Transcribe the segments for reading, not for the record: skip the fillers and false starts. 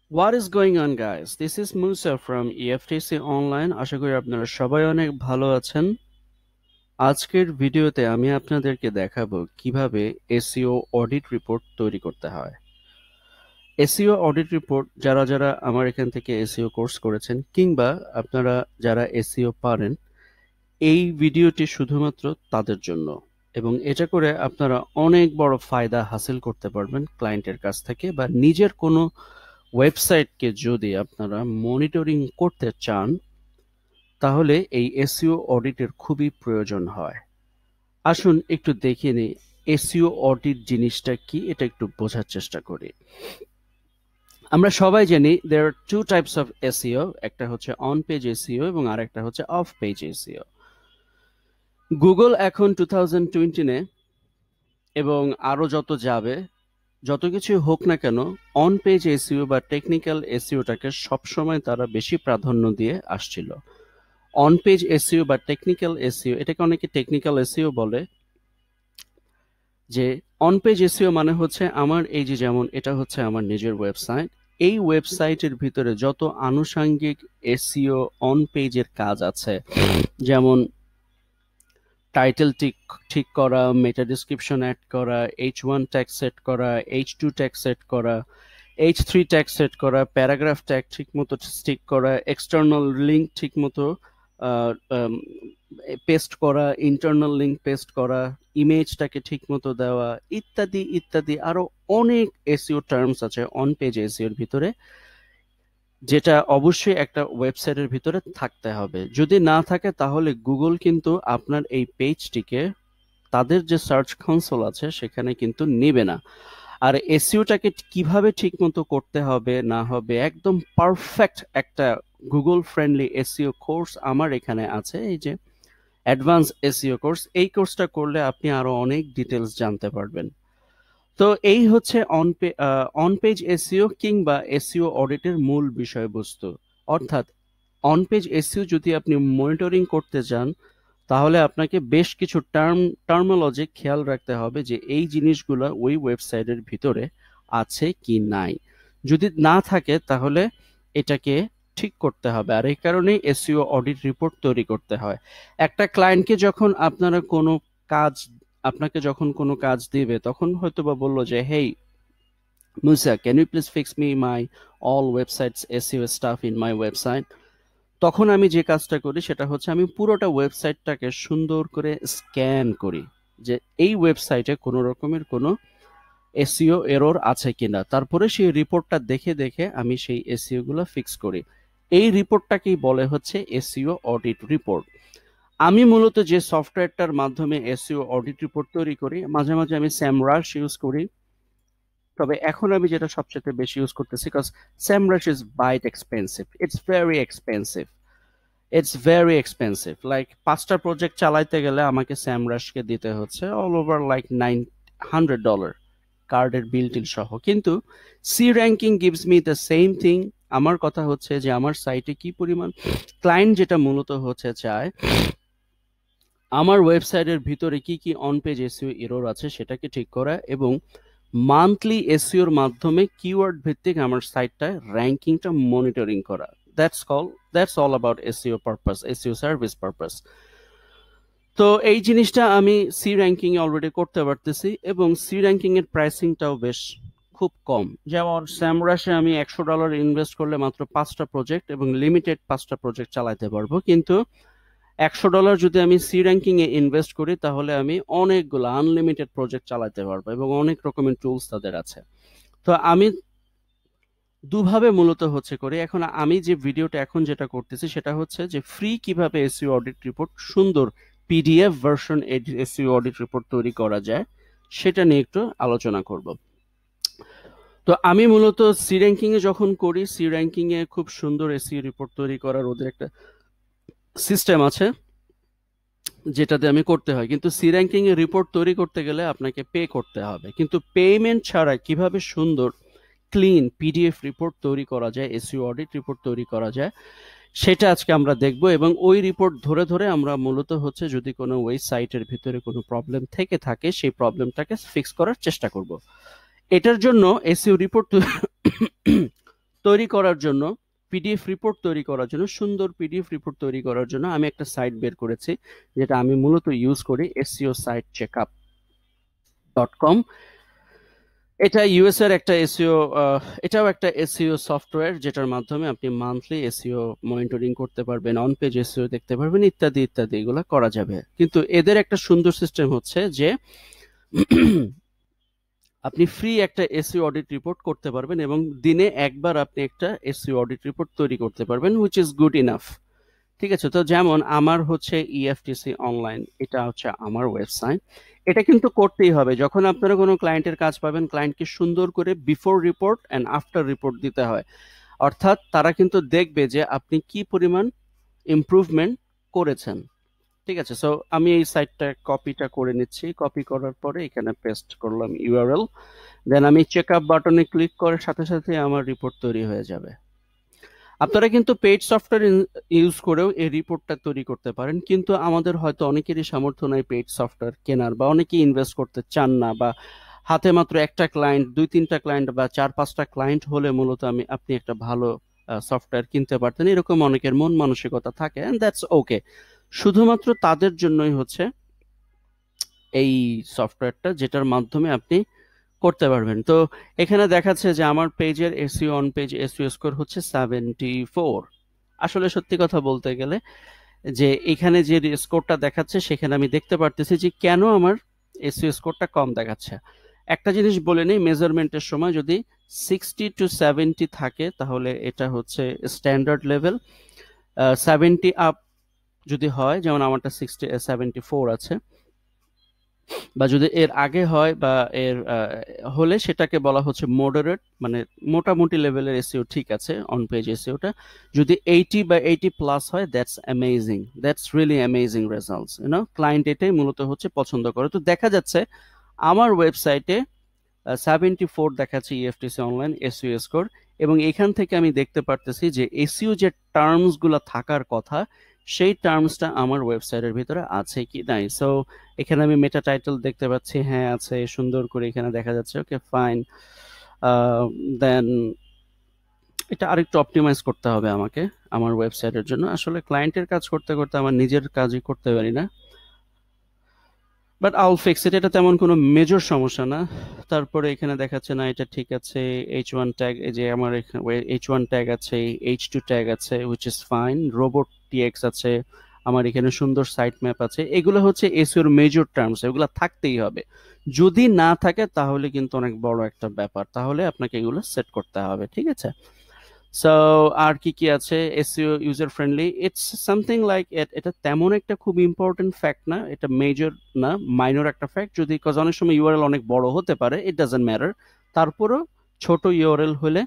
What is going on, guys? This is Musa from eftc online. আশা করি আপনারা সবাই অনেক ভালো আছেন। আজকের ভিডিওতে আমি আপনাদেরকে দেখাবো কিভাবে এসইও অডিট রিপোর্ট তৈরি করতে হয়। এসইও অডিট রিপোর্ট যারা আমার এখান থেকে এসইও কোর্স করেছেন কিংবা আপনারা যারা এসইও পারেন, এই ভিডিওটি শুধুমাত্র তাদের জন্য এবং এটা করে আপনারা অনেক বড় ফায়দা হাসিল করতে পারবেন ক্লায়েন্টের কাছ থেকে, বা নিজের কোনো ওয়েবসাইটকে যদি আপনারা মনিটরিং করতে চান তাহলে এই এসইও অডিটের খুবই প্রয়োজন হয়। আসুন একটু দেখে নিই এসইও অডিট জিনিসটা কি, এটা একটু বোঝার চেষ্টা করি। আমরা সবাই জানি there are two types of SEO, একটা হচ্ছে অন পেজ এসইও এবং আরেকটা হচ্ছে অফ পেজ এসইও। গুগল এখন 2020 এবং আরো যত যাবে, যত কিছু হোক না কেন, অন পেজ এসইও বা টেকনিক্যাল এসইওটাকে সবসময় তারা বেশি প্রাধান্য দিয়ে আসছিল। অন পেজ এসইও বা টেকনিক্যাল এসইও, এটাকে অনেকে টেকনিক্যাল এসইও বলে। যে অন পেজ এসইও মানে হচ্ছে আমার এই যে, যেমন এটা হচ্ছে আমার নিজের ওয়েবসাইট, এই ওয়েবসাইটের ভিতরে যত আনুষঙ্গিক এসইও অন পেজের কাজ আছে, যেমন টাইটেল ঠিক করা, মেটা ডেসক্রিপশন অ্যাড করা, H1 ট্যাগ সেট করা, H2 ট্যাগ সেট করা, H3 ট্যাগ সেট করা, প্যারাগ্রাফ ট্যাগ ঠিক মতো স্টিক করা, এক্সটার্নাল লিঙ্ক ঠিক মতো পেস্ট করা, ইন্টারনাল লিঙ্ক পেস্ট করা, ইমেজটাকে ঠিক মতো দেওয়া, ইত্যাদি ইত্যাদি আরো অনেক এসইও টার্মস আছে অন পেজ এসইওর ভিতরে, যেটা অবশ্যই একটা ওয়েবসাইটের ভিতরে থাকতে হবে। যদি না থাকে তাহলে গুগল কিন্তু আপনার এই পেজটিকে তাদের যে সার্চ কনসোল আছে সেখানে কিন্তু নেবে না। আর এসইওটাকে কিভাবে ঠিক মতো করতে হবে না হবে, একদম পারফেক্ট একটা গুগল ফ্রেন্ডলি এসইও কোর্স আমার এখানে আছে, এই যে অ্যাডভান্স এসইও কোর্স। এই কোর্সটা করলে আপনি আরো অনেক ডিটেলস জানতে পারবেন। তো এই হচ্ছে অন পেজ এসইও কিংবা এসইও অডিটের মূল বিষয়বস্তু। অর্থাৎ অন পেজ এসইও যদি আপনি মনিটরিং করতে চান তাহলে আপনাকে বেশ কিছু টার্মোলজি খেয়াল রাখতে হবে যে এই জিনিসগুলো ওই ওয়েবসাইটের ভিতরে আছে কি নাই। যদি না থাকে তাহলে এটাকে ঠিক করতে হবে। আর এই কারণেই এসইও অডিট রিপোর্ট তৈরি করতে হয়। একটা ক্লায়েন্টকে যখন আপনাকে যখন কোনো কাজ দিবে তখন হয়তো বা বললো যে, hey Musa, can you please fix me my all websites SEO stuff in my website. তখন আমি যে কাজটা করি সেটা হচ্ছে আমি পুরোটা ওয়েবসাইটটাকে সুন্দর করে স্ক্যান করি যে এই ওয়েবসাইটে কোনো রকমের কোনো এসইও এরর আছে কিনা। তারপরে সেই রিপোর্টটা দেখে দেখে আমি সেই এসইও গুলো ফিক্স করি। এই রিপোর্টটাকেই বলে হচ্ছে এসইও অডিট রিপোর্ট। আমি মূলত যে সফটওয়্যারটার মাধ্যমে এসইও অডিট রিপোর্ট তৈরি করি, মাঝে মাঝে আমি স্যামরাশ ইউজ করি, তবে এখন আমি যেটা সবচেয়ে বেশি ইউজ করতেছি, because Semrush is bit expensive, it's very expensive. Like 5টা প্রজেক্ট চালাইতে গেলে আমাকে স্যামরাশকে দিতে হচ্ছে অল ওভার লাইক $900 কার্ডের বিল টিল সহ। কিন্তু SE ranking gives me the same thing. আমার কথা হচ্ছে যে আমার সাইটে কি পরিমাণ ক্লায়েন্ট যেটা মূলত হচ্ছে চায়, আমার ওয়েবসাইটের ভিতরে কি কি অন পেজ এসইও এরর আছে সেটাকে ঠিক করা এবং মান্থলি এসইওর মাধ্যমে কিওয়ার্ড ভিত্তিক আমার সাইটটা র্যাঙ্কিংটা মনিটরিং করা। That's all about SEO purpose, SEO service purpose. তো এই জিনিসটা আমি সি র্যাঙ্কিং এ অলরেডি করতে পারতেছি এবং সি র্যাঙ্কিং এর প্রাইসিংটাও বেশ খুব কম। যেমন স্যামরাশে আমি $100 ইনভেস্ট করলে মাত্র 5টা প্রজেক্ট এবং লিমিটেড 5টা প্রজেক্ট চালাতে পারবো, কিন্তু $100 যদি আমি সি র্যাঙ্কিং এ ইনভেস্ট করি তাহলে আমি অনেকগুলো আনলিমিটেড প্রজেক্ট চালাতে পারবো এবং অনেক রকমের টুলস তাদের আছে। তো আমি দুভাবে মূলত হচ্ছে করি। এখন আমি যে ভিডিওটা এখন যেটা করতেছি সেটা হচ্ছে যে ফ্রি কিভাবে এসইও অডিট রিপোর্ট, সুন্দর PDF version SEO audit report তৈরি করা যায় সেটা নিয়ে একটু আলোচনা করব। তো আমি মূলত সি র্যাঙ্কিং এ যখন করি, সি র্যাঙ্কিং এ খুব সুন্দর এসইও রিপোর্ট তৈরি করার ওদের একটা সিস্টেম আছে যেটাতে আমি করতে হয়, কিন্তু সি র্যাঙ্কিং এর রিপোর্ট তৈরি করতে গেলে আপনাকে পে করতে হবে। কিন্তু পেমেন্ট ছাড়া কিভাবে সুন্দর ক্লিন পিডিএফ রিপোর্ট তৈরি করা যায়, এসইও অডিট রিপোর্ট তৈরি করা যায়, সেটা আজকে আমরা দেখব এবং ওই রিপোর্ট ধরে ধরে আমরা মূলত হচ্ছে যদি কোনো ওয়েবসাইটের ভিতরে কোনো প্রবলেম থেকে থাকে সেই প্রবলেমটাকে ফিক্স করার চেষ্টা করব। এটার জন্য এসইও রিপোর্ট তৈরি করার জন্য, পিডিএফ রিপোর্ট তৈরি করার জন্য, সুন্দর পিডিএফ রিপোর্ট তৈরি করার জন্য আমি একটা সাইট বের করেছি, যেটা আমি মূলত ইউজ করি, এসইও সাইট checkup.com। এটা ইউএস এর একটা এসইও, এটাও একটা এসইও সফটওয়্যার, যেটার মাধ্যমে আপনি মান্থলি এসইও মনিটরিং করতে পারবেন, অন পেজ এসইও দেখতে পারবেন, ইত্যাদি ইত্যাদি, এগুলো করা যাবে। কিন্তু এদের একটা সুন্দর সিস্টেম হচ্ছে যে আপনি ফ্রি একটা এসইও অডিট রিপোর্ট করতে পারবেন, এবং দিনে একবার আপনি একটা এসইও অডিট রিপোর্ট তৈরি করতে পারবেন, হুইচ ইজ গুড ইনাফ। ঠিক আছে, তো যেমন আমার হচ্ছে ইএফটিসি অনলাইন, এটা হচ্ছে আমার ওয়েবসাইট। এটা কিন্তু করতেই হবে, যখন আপনারা কোনো ক্লায়েন্টের কাজ পাবেন, ক্লায়েন্টকে সুন্দর করে before report and after report দিতে হয়। অর্থাৎ তারা কিন্তু দেখবে যে আপনি কি পরিমাণ ইমপ্রুভমেন্ট করেছেন। ঠিক আছে, সো আমি এই সাইটটা কপিটা করে নিচ্ছি, কপি করার পরে এখানে পেস্ট করলাম ইউআরএল, দেন আমি চেক আপ বাটনে ক্লিক করার সাথে সাথে আমার রিপোর্ট তৈরি হয়ে যাবে। আপনারা কিন্তু পেইড সফটওয়্যার ইউজ করেও এই রিপোর্টটা তৈরি করতে পারেন, কিন্তু আমাদের হয়তো অনেকেরই সামর্থ্য নাই পেইড সফটওয়্যার কেনার, বা অনেকেই ইনভেস্ট করতে চান না, বা হাতে মাত্র একটা ক্লায়েন্ট, 2-3টা ক্লায়েন্ট বা 4-5টা ক্লায়েন্ট হলে মূলত আপনি একটা ভালো সফটওয়্যার কিনতে পারতেন, এরকম অনেকের মন মানসিকতা থাকে, এন্ড দ্যাটস ওকে। শুধুমাত্র তাদের জন্যই হচ্ছে এই সফটওয়্যারটা, যেটার মাধ্যমে আপনি করতে পারবেন। তো এখানে দেখাচ্ছে যে আমার পেজের SEO on page SEO score হচ্ছে 74। আসলে সত্যি কথা বলতে গেলে, যে এখানে যে স্কোরটা দেখাচ্ছে, সেখানে আমি দেখতে পারতেছি যে কেন আমার এসইও স্কোরটা কম দেখাচ্ছে। একটা জিনিস বলে নেই, মেজারমেন্টের সময় যদি 60 to 70 থাকে, তাহলে এটা হচ্ছে স্ট্যান্ডার্ড লেভেল। 70 আপ যদি হয়, যেমন আমারটা 74 আছে, বা যদি এর আগে হয় বা এর হলে, সেটাকে বলা হচ্ছে মডারেট, মানে মোটামুটি লেভেলের এসইও ঠিক আছে, অন পেজ এসইওটা। যদি 80 বা 80+ হয়, that's amazing, that's really amazing results, client এটাই মূলত হচ্ছে পছন্দ করে। তো দেখা যাচ্ছে আমার ওয়েবসাইটে 74 দেখাচ্ছে ইএফটিসি অনলাইন এসইও স্কোর, এবং এখান থেকে আমি দেখতে পারতেছি যে এসইও যে টার্মস গুলো থাকার কথা, সেই টার্মসটা আমার ওয়েবসাইটের ভিতরে আছে কি নাই। সো এখানে আমি মেটা টাইটেল দেখতে পাচ্ছি, হ্যাঁ আছে, সুন্দর করে এখানে দেখা যাচ্ছে, ওকে ফাইন। দেন এটা আরেকটু অপটিমাইজ করতে হবে আমাকে আমার ওয়েবসাইটের জন্য। আসলে ক্লায়েন্টের কাজ করতে করতে আমার নিজের কাজই করতে পারি না, বাট আউল ফিক্স ইট, এটা তেমন কোনো মেজর সমস্যা না। তারপরে এখানে দেখাচ্ছে না, এটা ঠিক আছে। H1 ট্যাগ, এই যে আমার এখানে H1 ট্যাগ আছে, H2 ট্যাগ আছে, হুইচ ইজ ফাইন। রোবট টিএক্স আছে, আমার এখানে সুন্দর সাইট ম্যাপ আছে। এগুলো হচ্ছে এসইওর মেজর টার্মস, এগুলো থাকতেই হবে। যদি না থাকে তাহলে কিন্তু অনেক বড় একটা ব্যাপার, তাহলে আপনাকে এগুলো সেট করতে হবে। ঠিক আছে, সো আর কি কি আছে, SEO user friendly, it's something like, এটা তেমন একটা খুব ইম্পর্টেন্ট ফ্যাক্ট না, এটা মেজর না, মাইনর একটা ফ্যাক্ট। যদি কজ অনেক সময় ইউআরএল অনেক বড় হতে পারে, ইট ডাজন্ট ম্যাটার। তারপরও ছোট ইউআরএল হলে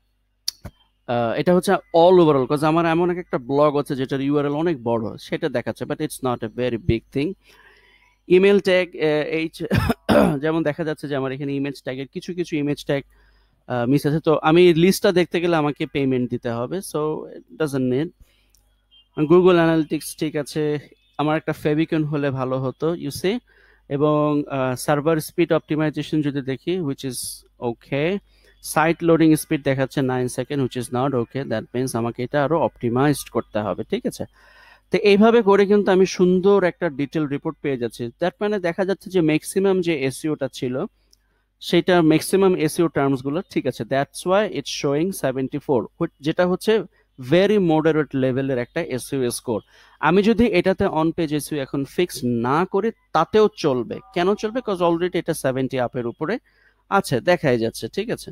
এটা হচ্ছে অল ওভারঅল, কজ আমার এমন একটা ব্লগ আছে যেটার ইউআরএল অনেক বড়, সেটা দেখাচ্ছে, but it's not a very big thing. Email tag, H যেমন দেখা যাচ্ছে যে আমার এখানে ইমেজ ট্যাগের কিছু কিছু ইমেজ ট্যাগ মিস আছে, তো আমি লিস্টটা দেখতে গেলে আমাকে পেমেন্ট দিতে হবে, so it doesn't need. Google analytics ঠিক আছে, আমার একটা ফেভিকন হলে ভালো হতো, ইউ সি। এবং সার্ভার স্পিড অপটিমাইজেশন যদি দেখি, which is okay. Site loading speed দেখাচ্ছে 9 second, which is not okay, that means আমাকে এটা আরো অপটিমাইজড করতে হবে। ঠিক আছে, তো এইভাবে করে কিন্তু আমি সুন্দর একটা ডিটেল রিপোর্ট পেয়ে যাচ্ছি। দ্যাট মানে দেখা যাচ্ছে যে ম্যাক্সিমাম যে এসইওটা ছিল, সেটা ম্যাক্সিমাম এসইও টার্মস গুলো ঠিক আছে, দ্যাটস ওয়াই ইটস শোয়িং 74, যেটা হচ্ছে ভেরি মডারেট লেভেলের একটা এসইও স্কোর। আমি যদি এটাতে অন পেজ এসইও এখন ফিক্স না করি, তাতেও চলবে। কেন চলবে? কজ অলরেডি এটা 70 আপের উপরে আছে, দেখাই যাচ্ছে। ঠিক আছে,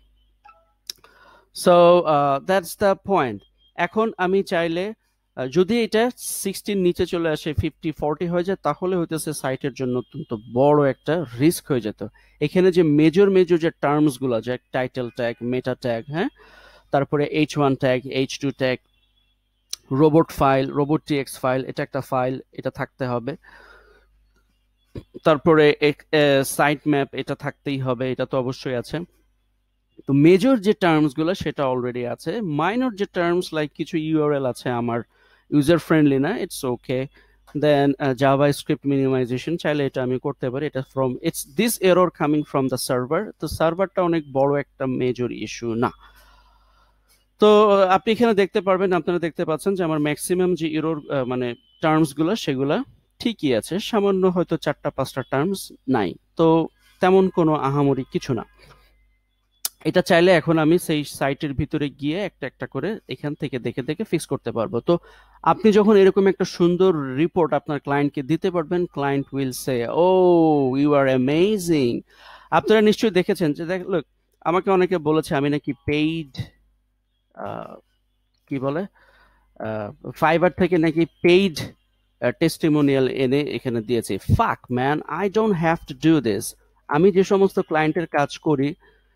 সো দ্যাটস দ্য পয়েন্ট। এখন আমি চাইলে যদি এটা 60 নিচে চলে আসে, 50-40 হয়ে যায়, তাহলে হইতেছে সাইটের জন্য অত্যন্ত বড় একটা রিস্ক হয়ে যেত। এখানে যে মেজর মেজর যে টার্মস গুলো, যে টাইটেল ট্যাগ, মেটা ট্যাগ, হ্যাঁ, তারপরে H1 tag, H2 tag, robot file, robot TX file, এটা একটা ফাইল, এটা থাকতে হবে। তারপরে সাইট ম্যাপ, এটা থাকতেই হবে, এটা তো অবশ্যই আছে। তো মেজর যে টার্মস গুলো সেটা অলরেডি আছে। মাইনর যে টার্মস, লাইক কিছু ইউআরএল আছে আমার ইউজার ফ্রেন্ডলি না, it's okay. Then JavaScript minimization, চাইলে এটা আমি করতে পারি। এটা from it's this error coming from the server, তো সার্ভারটা অনেক বড় একটা মেজর ইস্যু না। তো আপনি এখানে দেখতে পারবেন, আপনারা দেখতে পাচ্ছেন যে আমার ম্যাক্সিমাম যে ইউরোর মানে টার্মস গুলা সেগুলা ঠিকই আছে, সামান্য হয়তো 4টা 5টা টার্মস নাই, তো তেমন কোনো আহামরি কিছু না। এটা চাইলে এখন আমি সেই সাইটের ভিতরে গিয়ে একটা একটা করে এখান থেকে দেখে দেখে ফিক্স করতে পারবো। তো আপনি যখন এরকম একটা সুন্দর রিপোর্ট আপনার ক্লায়েন্টকে দিতে পারবেন, client will say, oh you are amazing. আপনারা নিশ্চয়ই দেখেছেন যে লোক, আমাকে অনেকে বলেছে আমি নাকি পেইড, কি বলে, ফাইবার থেকে নাকি পেইড টেস্টিমোনিয়াল এনে এখানে দিয়েছি। Fuck man, I don't have to do this. আমি যে সমস্ত ক্লায়েন্টের কাজ করি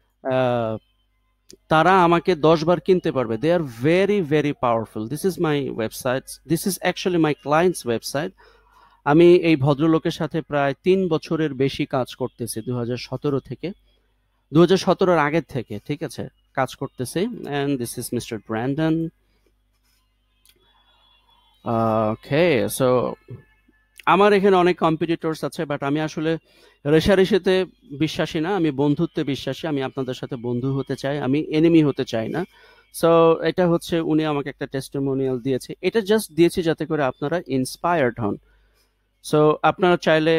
তারা আমাকে 10 বার কিনতে পারবে। They are very very powerful. This is my website, this is actually my client's website. আমি এই ভদ্রলোকের সাথে প্রায় 3 বছরের বেশি কাজ করতেছি, 2017 থেকে, 2017-এর আগের থেকে, ঠিক আছে, কাজ করতেছি। And this is mister Brandon. Okay, so আমার এখানে অনেক কম্পিটিটরস আছে, বাট আমি আসলে রেষারেষিতে বিশ্বাসী না, আমি বন্ধুত্বে বিশ্বাসী। আমি আপনাদের সাথে বন্ধু হতে চাই, আমি এনিমি হতে চাই না। সো এটা হচ্ছে উনি আমাকে একটা টেস্টিমোনিয়াল দিয়েছে, এটা জাস্ট দিয়েছি যাতে করে আপনারা ইন্সপায়ার্ড হন। সো আপনারা চাইলে,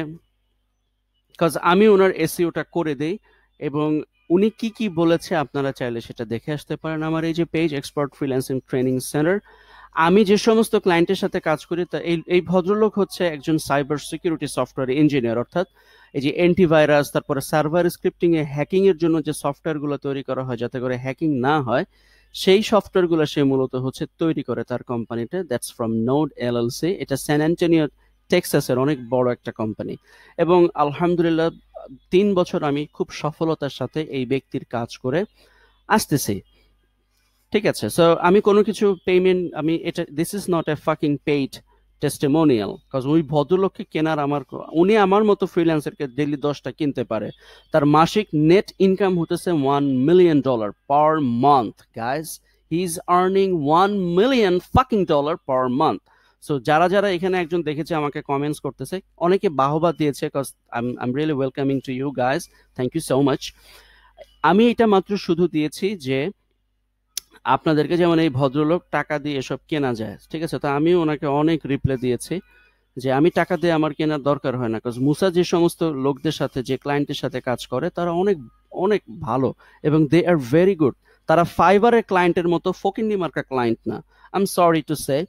কজ আমি ওনার এসইওটা করে দেই, এবং উনি কি কি বলেছে আপনারা চাইলে সেটা দেখে আসতে পারেন আমার এই যে page, expert freelancing training centre. আমি যে সমস্ত ক্লায়েন্টের সাথে কাজ করি, তা এই ভদ্রলোক হচ্ছে একজন সাইবার সিকিউরিটি সফটওয়্যার ইঞ্জিনিয়ার, অর্থাৎ এই যে অ্যান্টিভাইরাস, তারপরে সার্ভার স্ক্রিপ্টিং এ হ্যাকিং এর জন্য যে সফটওয়্যারগুলো তৈরি করা হয় যাতে করে হ্যাকিং না হয়, সেই সফটওয়্যারগুলো সে মূলত হচ্ছে তৈরি করে তার কোম্পানিতে। That's from node LLC. এটা স্যান অ্যান্টোনিও টেক্সাসের অনেক বড় একটা কোম্পানি, এবং আলহামদুলিল্লাহ 3 বছর আমি খুব সফলতার সাথে এই ব্যক্তির কাজ করে আসতেছি, ঠিক আছে। সো আমি কোনো কিছু পেমেন্ট, আমি এটা, this is not a fucking paid testimonial, cause ওই ভদ্রলোককে কেনার আমার, উনি আমার মতো ফ্রিল্যান্সারকে ডেইলি 10টা কিনতে পারে, তার মাসিক নেট ইনকাম হতেছে $1 million per month. Guys, he is earning $1 million per month. So যারা যারা এখানে একজন দেখেছে আমাকে কমেন্টস করতেছে, অনেকে বাহবা দিয়েছে, cause I am really welcoming to you guys, thank you so much. আমি এটা মাত্র শুধু দিয়েছি যে আপনাদেরকে, যেমন এই ভদ্রলোক টাকা দিয়ে এসব কেনা যায়, ঠিক আছে, তো আমিও ওনাকে অনেক রিপ্লাই দিয়েছি যে আমি টাকা দিয়ে আমার কেনার দরকার হয় না, কারণ মুসা যে সমস্ত লোকদের সাথে, যে ক্লায়েন্টের সাথে কাজ করে, তারা অনেক অনেক ভালো এবং দে আর ভেরি গুড। তারা ফাইবারের ক্লায়েন্টের মতো ফকিন্নি মার্কা ক্লায়েন্ট না, I am sorry to say.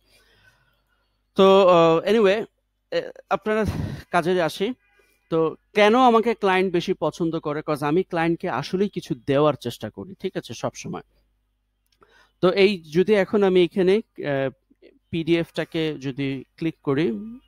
তো এনিওয়ে, আপনারা কাজে আসি। তো কেন আমাকে ক্লায়েন্ট বেশি পছন্দ করে, কজ আমি ক্লায়েন্টকে আসলেই কিছু দেওয়ার চেষ্টা করি, ঠিক আছে, সব সময়। তো এই যদি এখন আমি এখানে পিডিএফটাকে যদি ক্লিক করি,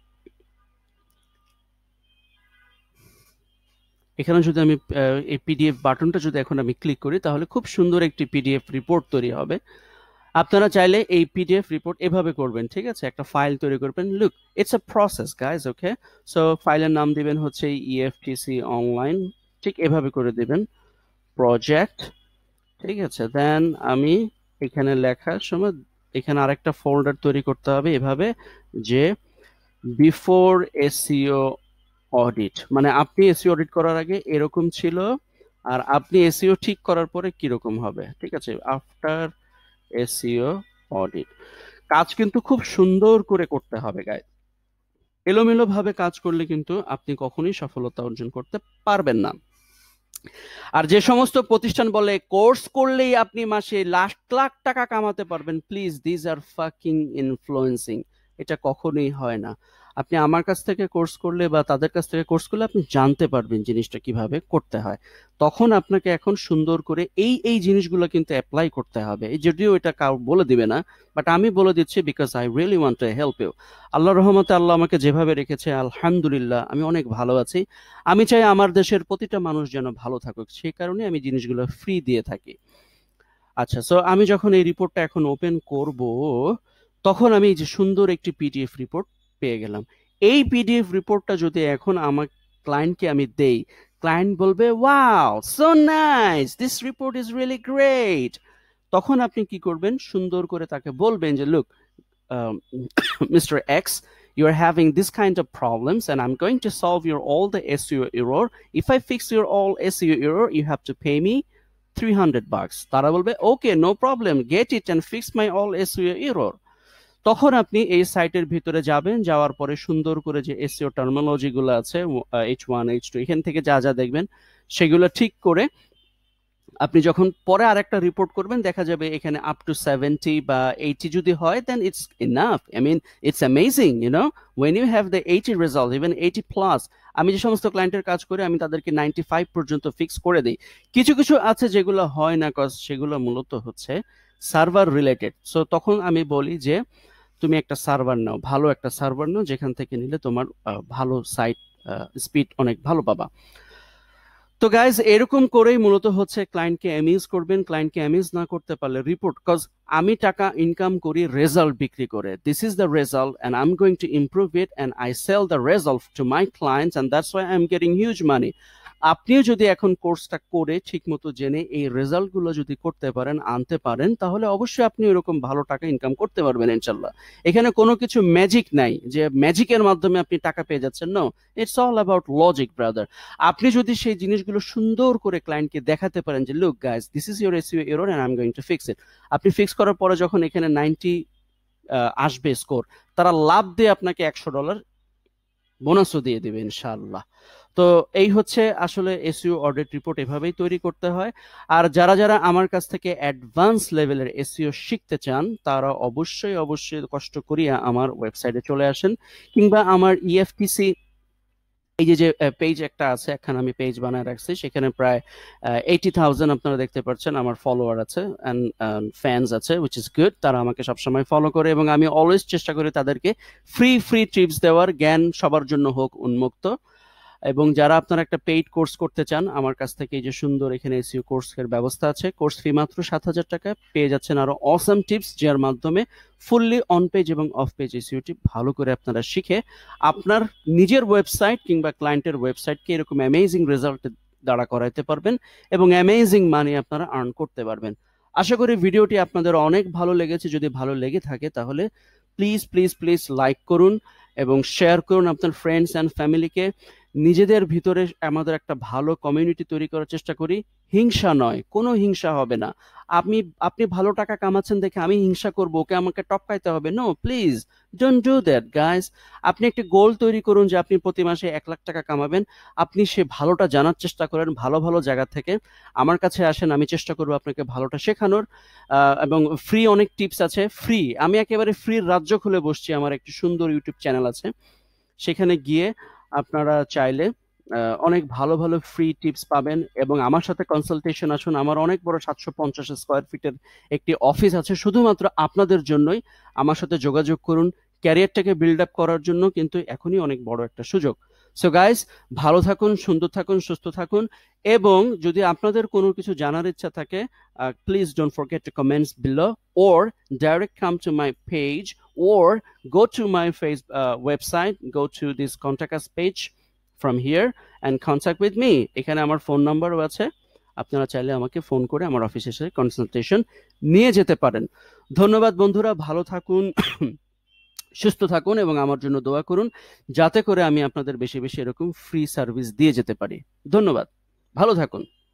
এখানে যদি আমি এই পিডিএফ বাটনটা যদি এখন আমি ক্লিক করি, তাহলে খুব সুন্দর একটি পিডিএফ রিপোর্ট তৈরি হবে। আপনারা চাইলে এই পিডিএফ রিপোর্ট এভাবে করবেন, ঠিক আছে, একটা ফাইল তৈরি করবেন। Look, it's a process guys, okay. So ফাইলের নাম দিবেন হচ্ছে ইএফটিসি অনলাইন, ঠিক এভাবে করে দিবেন, প্রজেক্ট, ঠিক আছে। দেন আমি এখানে লেখার সময় এখানে আরেকটা ফোল্ডার তৈরি করতে হবে এভাবে, যে বিফোর এসইও অডিট, মানে আপনি এসইও অডিট করার আগে এরকম ছিল, আর আপনি এসইও ঠিক করার পরে কিরকম হবে, ঠিক আছে, আফটার এসইও অডিট। কাজ কিন্তু খুব সুন্দর করে করতে হবে গাইজ, এলোমেলো ভাবে কাজ করলে কিন্তু আপনি কখনোই সফলতা অর্জন করতে পারবেন না। আর যে সমস্ত প্রতিষ্ঠান বলে কোর্স করলেই আপনি মাসে লাখ লাখ টাকা কামাতে পারবেন, please, this are fucking influencing. এটা কখনোই হয় না। আপনি আমার কাছ থেকে কোর্স করলে বা তাদের কাছ থেকে কোর্স করলে আপনি জানতে পারবেন জিনিসটা কিভাবে করতে হয়, তখন আপনাকে এখন সুন্দর করে এই এই জিনিসগুলো কিন্তু অ্যাপ্লাই করতে হবে। এই যদিও এটা কাউ বলে দিবে না, বাট আমি বলে দিচ্ছি because I really want to help you. আল্লাহর রহমতে আল্লাহ আমাকে যেভাবে রেখেছে, আলহামদুলিল্লাহ, আমি অনেক ভালো আছি। আমি চাই আমার দেশের প্রতিটা মানুষ যেন ভালো থাকুক, সেই কারণে আমি জিনিসগুলো ফ্রি দিয়ে থাকি। আচ্ছা, সো আমি যখন এই রিপোর্টটা এখন ওপেন করব, তখন আমি এই যে সুন্দর একটি পিডিএফ রিপোর্ট পেয়ে গেলাম। এই পিডিএফ রিপোর্টটা যদি এখন আমার ক্লায়েন্টকে আমি দেই, ক্লায়েন্ট বলবে wow so nice, this report is really great. তখন আপনি কি করবেন, সুন্দর করে তাকে বলবেন যে look, Mr. X, you are having this kind of problems and I'm going to solve your all the SEO error. If I fix your all SEO error, you have to pay me $300, তারা বলবে okay no problem, get it and fix my all SEO error. তখন আপনি এই সাইটের ভিতরে যাবেন, যাওয়ার পরে সুন্দর করে যে এসইও টার্মিনোলজি গুলো আছে H1 H2 এখান থেকে যা যা দেখবেন সেগুলো ঠিক করে আপনি যখন পরে আরেকটা রিপোর্ট করবেন দেখা যাবে এখানে আপ টু 70 বা 80 যদি হয় then it's enough. I mean it's amazing when you have the 80 result even 80 plus. আমি যে সমস্ত ক্লায়েন্টের কাজ করি আমি তাদেরকে 95 পর্যন্ত ফিক্স করে দিই। কিছু কিছু আছে যেগুলো হয় না, কজ সেগুলো মূলত হচ্ছে সার্ভার রিলেটেড। সো তখন আমি বলি যে তুমি একটা সার্ভার নাও, ভালো একটা সার্ভার নাও, যেখান থেকে নিলে তোমার ভালো সাইট স্পিড অনেক ভালো পাবা। তো গাইজ এরকম করেই মূলত হচ্ছে ক্লায়েন্টকে অ্যামিউজ করবেন। ক্লায়েন্টকে অ্যামিউজ না করতে পারলে রিপোর্ট, কজ আমি টাকা ইনকাম করি রেজাল্ট বিক্রি করে। This is the result and I am going to improve it and I sell the result to my clients and that's why I am getting huge money. আপনিও যদি এখন কোর্সটা করে ঠিকমতো জেনে এই রেজাল্টগুলো যদি করতে পারেন, আনতে পারেন, তাহলে অবশ্যই আপনি এরকম ভালো টাকা ইনকাম করতে পারবেন ইনশাল্লাহ। এখানে কোনো কিছু ম্যাজিক নাই যে ম্যাজিকের মাধ্যমে আপনি টাকা পেয়ে যাচ্ছেন। No, it's all about logic brother. আপনি যদি সেই জিনিসগুলো সুন্দর করে ক্লায়েন্টকে দেখাতে পারেন যে look guys this is your SEO error and I am going to fix it, আপনি ফিক্স করার পরে যখন এখানে 90 আসবে স্কোর, তারা লাভ দিয়ে আপনাকে $100 বোনাসও দিয়ে দিবে ইনশাআল্লাহ। তো এই হচ্ছে আসলে এসইও অডিট রিপোর্ট, এভাবেই তৈরি করতে হয়। আর যারা যারা আমার কাছ থেকে অ্যাডভান্স লেভেলের এসইও শিখতে চান তারা অবশ্যই অবশ্যই কষ্ট করিয়া আমার ওয়েবসাইটে চলে আসেন, কিংবা আমার ইএফটিসি এই যে পেজ একটা আছে, এখন আমি পেজ বানায় রাখছি, সেখানে প্রায় 80,000 আপনারা দেখতে পাচ্ছেন আমার ফলোয়ার আছে অ্যান্ড ফ্যান্স আছে, উইচ ইজ গুড। তারা আমাকে সবসময় ফলো করে এবং আমি অলওয়েজ চেষ্টা করি তাদেরকে ফ্রি ফ্রি টিপস দেওয়ার, জ্ঞান সবার জন্য হোক উন্মুক্ত। এবং যারা আপনারা একটা পেইড কোর্স করতে চান আমার কাছ থেকে, এই যে সুন্দর এখানে এসইও কোর্সের ব্যবস্থা আছে, কোর্স ফি মাত্র 7,000 টাকা, পেয়ে যাচ্ছেন আরো অসম টিপস, যার মাধ্যমে ফুললি অন পেজ এবং অফ পেজ এসইও টিপ ভালো করে আপনারা শিখে আপনার নিজের ওয়েবসাইট কিংবা ক্লায়েন্টের ওয়েবসাইটকে এরকম অ্যামেজিং রেজাল্ট দাঁড়া করাইতে পারবেন এবং অ্যামেজিং মানি আপনারা আর্ন করতে পারবেন। আশা করি ভিডিওটি আপনাদের অনেক ভালো লেগেছে। যদি ভালো লেগে থাকে তাহলে প্লিজ প্লিজ প্লিজ লাইক করুন এবং শেয়ার করুন আপনার ফ্রেন্ডস অ্যান্ড ফ্যামিলিকে। নিজেদের ভিতরে আমাদের একটা ভালো কমিউনিটি তৈরি করার চেষ্টা করি, হিংসা নয়, কোনো হিংসা হবে না। আপনি ভালো টাকা কামাচ্ছেন দেখে আমি হিংসা করব, ওকে আমাকে টপকাইতে হবে, no please don't do that guys. আপনি একটি গোল তৈরি করুন যে আপনি প্রতি মাসে 1 লাখ টাকা কামাবেন। আপনি সে ভালোটা জানার চেষ্টা করেন ভালো ভালো জায়গা থেকে, আমার কাছে আসেন, আমি চেষ্টা করবো আপনাকে ভালোটা শেখানোর। এবং ফ্রি অনেক টিপস আছে, ফ্রি, আমি একেবারে ফ্রি রাজ্য খুলে বসছি। আমার একটি সুন্দর ইউটিউব চ্যানেল আছে, সেখানে গিয়ে আপনারা চাইলে অনেক ভালো ভালো ফ্রি টিপস পাবেন এবং আমার সাথে কনসালটেশন আসুন। আমার অনেক বড় 750 স্কোয়ার ফিটের একটি অফিস আছে শুধুমাত্র আপনাদের জন্যই। আমার সাথে যোগাযোগ করুন, ক্যারিয়ারটাকে বিল্ড আপ করার জন্য কিন্তু এখনই অনেক বড় একটা সুযোগ। সো গাইস, ভালো থাকুন, সুন্দর থাকুন, সুস্থ থাকুন। এবং যদি আপনাদের কোনো কিছু জানার ইচ্ছা থাকে, please don't forget to comments below or direct come to my page or go to my website, go to this contact us page from here and contact with me. এখানে আমার ফোন নাম্বারও আছে, আপনারা চাইলে আমাকে ফোন করে আমার অফিসে এসে কনসালটেশন নিয়ে যেতে পারেন। ধন্যবাদ বন্ধুরা, ভালো থাকুন, সুস্থ থাকুন এবং আমার জন্য দোয়া করুন যাতে করে আমি আপনাদের বেশি বেশি এরকম ফ্রি সার্ভিস দিয়ে যেতে পারি। ধন্যবাদ, ভালো থাকুন।